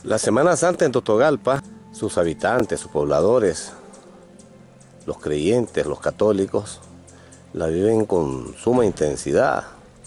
La Semana Santa en Totogalpa, sus habitantes, sus pobladores, los creyentes, los católicos, la viven con suma intensidad.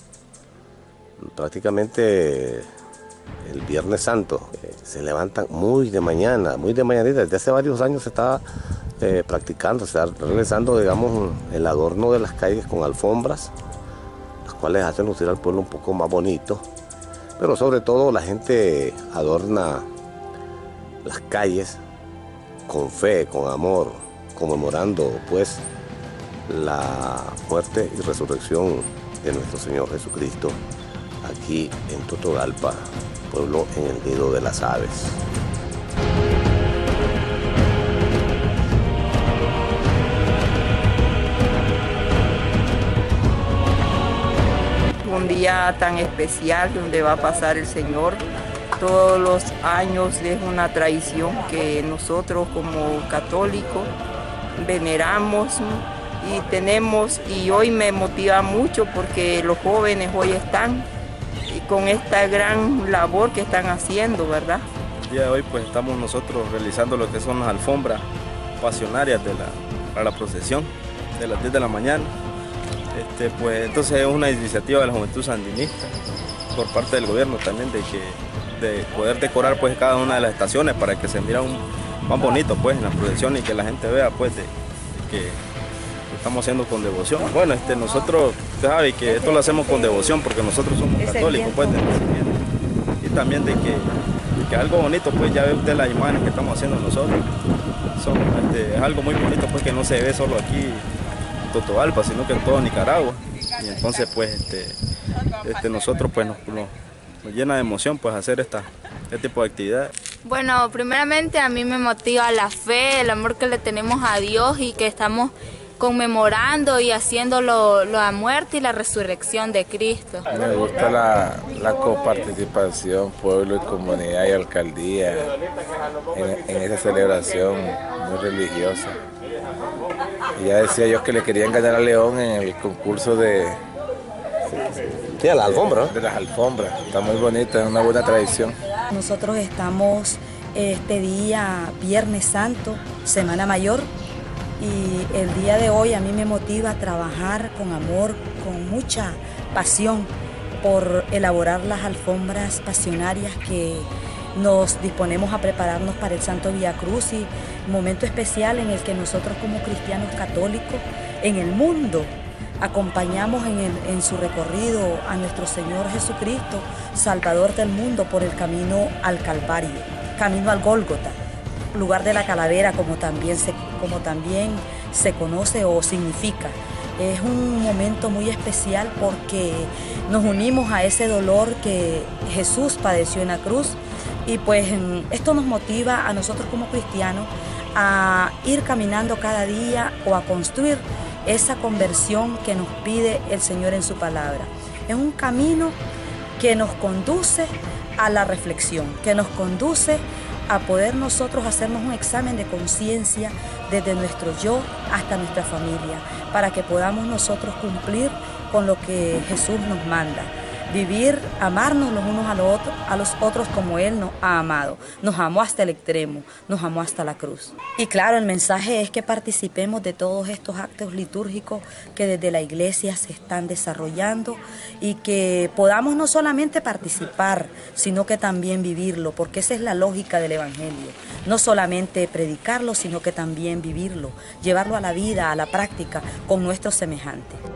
Prácticamente el Viernes Santo se levantan muy de mañanita. Desde hace varios años se está practicando, se está realizando, digamos, el adorno de las calles con alfombras, las cuales hacen lucir al pueblo un poco más bonito. Pero sobre todo la gente adorna las calles con fe, con amor, conmemorando pues la muerte y resurrección de nuestro Señor Jesucristo aquí en Totogalpa, pueblo en el nido de las aves. Un día tan especial donde va a pasar el Señor. Todos los años es una tradición que nosotros como católicos veneramos y tenemos, y hoy me motiva mucho porque los jóvenes hoy están con esta gran labor que están haciendo, ¿verdad? El día de hoy pues estamos nosotros realizando lo que son las alfombras pasionarias para la procesión de las 10 de la mañana. Pues entonces es una iniciativa de la Juventud Sandinista por parte del gobierno también de poder decorar pues cada una de las estaciones para que se mire más bonito pues en la procesión y que la gente vea pues que lo estamos haciendo con devoción. Bueno, nosotros, usted sabe que esto lo hacemos con devoción porque nosotros somos católicos pues de nacimiento, y también de que algo bonito pues ya ve usted las imágenes que estamos haciendo nosotros. Es algo muy bonito pues que no se ve solo aquí en Totogalpa, sino que en todo Nicaragua, y entonces pues nosotros pues nos llena de emoción pues hacer este tipo de actividades. Bueno, primeramente a mí me motiva la fe, el amor que le tenemos a Dios y que estamos conmemorando y haciendo la muerte y la resurrección de Cristo. Me gusta la coparticipación, pueblo y comunidad y alcaldía en esa celebración muy religiosa. Y ya decía yo que le querían ganar a León en el concurso de las alfombras. De las alfombras. Está muy bonita, es una buena tradición. Nosotros estamos este día Viernes Santo, Semana Mayor, y el día de hoy a mí me motiva a trabajar con amor, con mucha pasión por elaborar las alfombras pasionarias que nos disponemos a prepararnos para el Santo Vía Crucis, momento especial en el que nosotros como cristianos católicos en el mundo acompañamos en su recorrido a nuestro Señor Jesucristo, Salvador del mundo, por el camino al Calvario, camino al Gólgota, lugar de la calavera, como también se conoce o significa. Es un momento muy especial porque nos unimos a ese dolor que Jesús padeció en la cruz, y pues esto nos motiva a nosotros como cristianos a ir caminando cada día o a construir esa conversión que nos pide el Señor en su palabra. Es un camino que nos conduce a la reflexión, que nos conduce a poder nosotros hacernos un examen de conciencia desde nuestro yo hasta nuestra familia, para que podamos nosotros cumplir con lo que Jesús nos manda. Vivir, amarnos los unos a los otros como Él nos ha amado. Nos amó hasta el extremo, nos amó hasta la cruz. Y claro, el mensaje es que participemos de todos estos actos litúrgicos que desde la iglesia se están desarrollando, y que podamos no solamente participar, sino que también vivirlo, porque esa es la lógica del Evangelio. No solamente predicarlo, sino que también vivirlo, llevarlo a la vida, a la práctica con nuestros semejantes.